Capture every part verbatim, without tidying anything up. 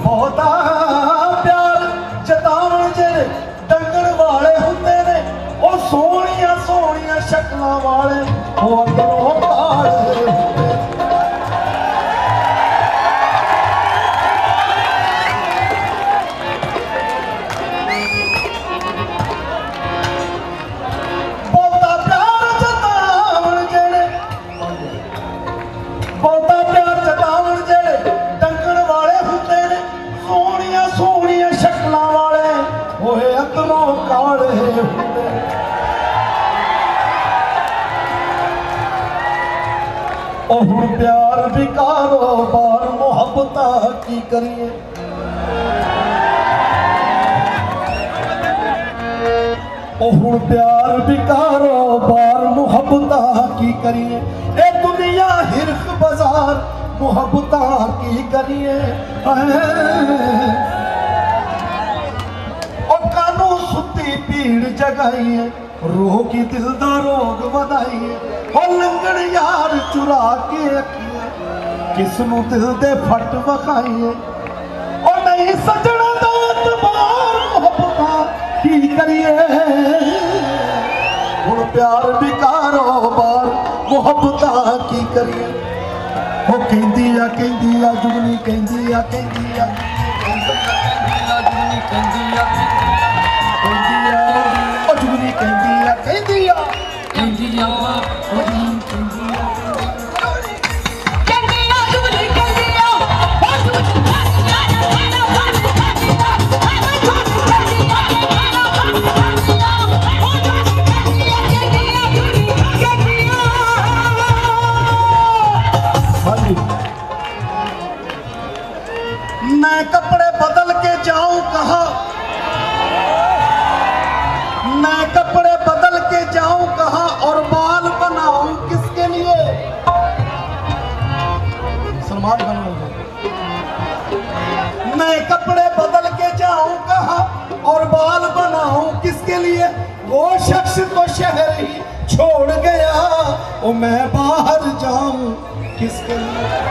बहुता प्यार जतावन जेड़े डंगण वाले हुंदे ने ओ सोहणियां सोहणियां शक्लां वाले ओ अंदरों काले हुंदे। ओ हुण प्यार भी कारोबार मुहब्बत की करिए। ओ हुण प्यार भी कारोबार मुहब्बत की करिए। ए दुनिया हिरख बाजार मुहब्बत की करिए। ओ कानू सुती पीड़ जगाइए रूह की दिल दा रोग वधाइए। और लंगड़ यार चुरा के रखिए किसनू दिल दे फट वखाइए। और नहीं सजना दात बार मोहब्बत की करिए। हुण प्यार भी कारोबार मोहब्बत की करिए। ओ कहंदी आ कहंदी आ जुगनी कहंदी आ कहंदी आ जुगनी कहंदी आ कहंदी आ ओ जुगनी कहंदी आ कहंदी आ कहंदी आ मैं कपड़े बदल के जाऊं कहां, मैं कपड़े बदल के जाऊं कहां और बाल बनाऊं किसके लिए। सलमान खान मैं कपड़े बदल के जाऊं कहां और बाल बनाऊं किसके लिए। वो शख्स तो शहर ही छोड़ गया ओ मैं बाहर जाऊं किसके लिए।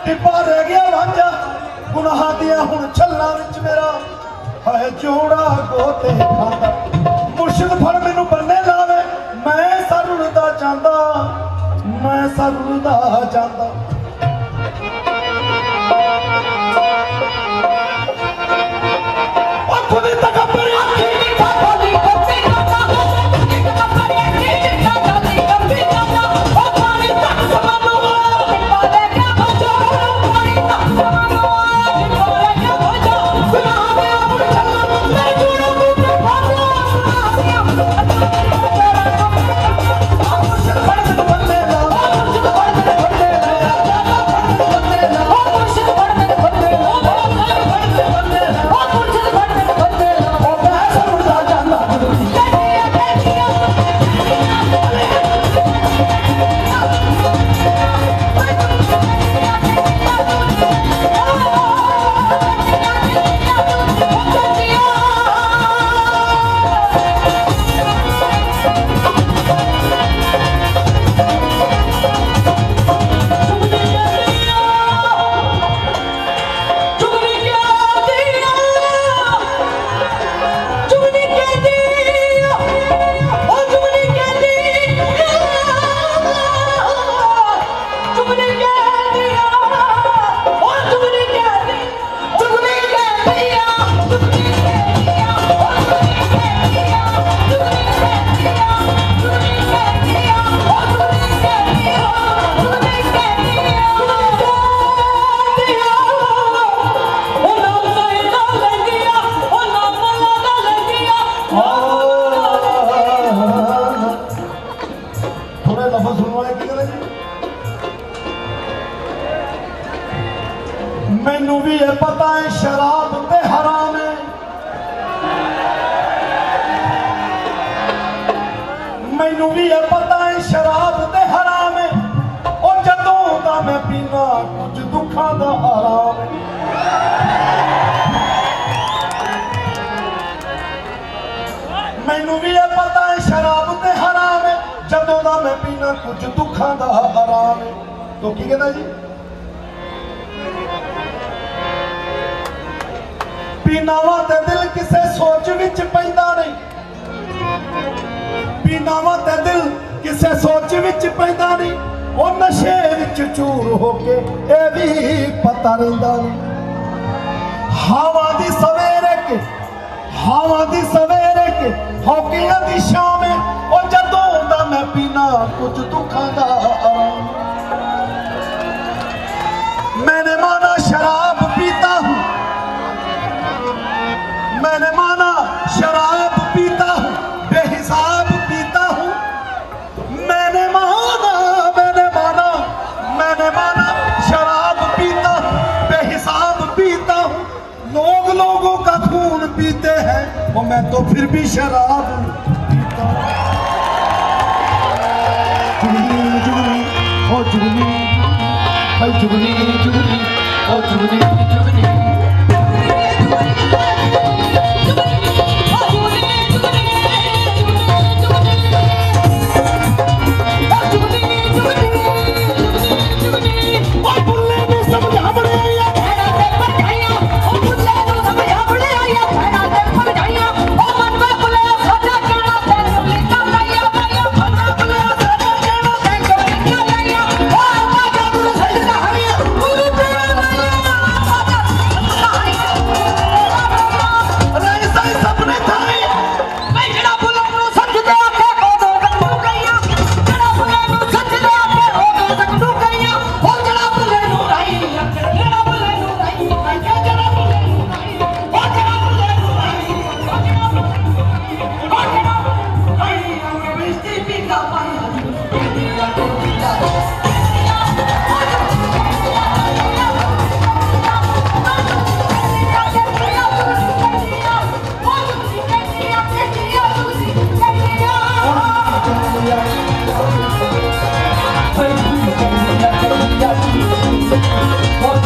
टिब्बा रह गया वांझा गुनाह दिया हुण छल्लां विच मेरा है जोड़ा गोते खांदा मुर्शिद फड़ मैनू बन्ने लावे मैं सर उड़दा जांदा मैं सर उड़दा जांदा ओ खुद तकब्बुर मैनू भी ये पता है शराब ते हराम है मैनू भी ये पता है शराब ते हराम है और जदों दा मैं पीना कुछ दुखा दा आराम है मैनू भी ये पता है शराब ते हराम है जदों दा मैं पीना कुछ दुखा दा आराम है तो की कहता जी पीनावा ते दिल किसे सोच विच पैंदा नहीं पीनावा ते दिल किसे सोच विच पैंदा नहीं ओ नशे विच चूर होके ए भी पता रहिंदा नहीं हवा दी सवेरे के हवा दी सवेरे के हौकियां दी शाम ओ जदों दा मैं पीना कुछ दुखां दा आराम मैंने माना शराब पीता हूँ मैंने माना शराब पीता हूँ बेहिसाब पीता हूँ मैंने माना मैंने माना मैंने माना शराब पीता हूँ बेहिसाब पीता हूँ लोग लोगों का खून पीते हैं और मैं तो फिर भी शराब पीता हूँ जुगनी जुगनी ओ जुगनी भाई जुगनी जुगनी ओ जुगनी जुगनी What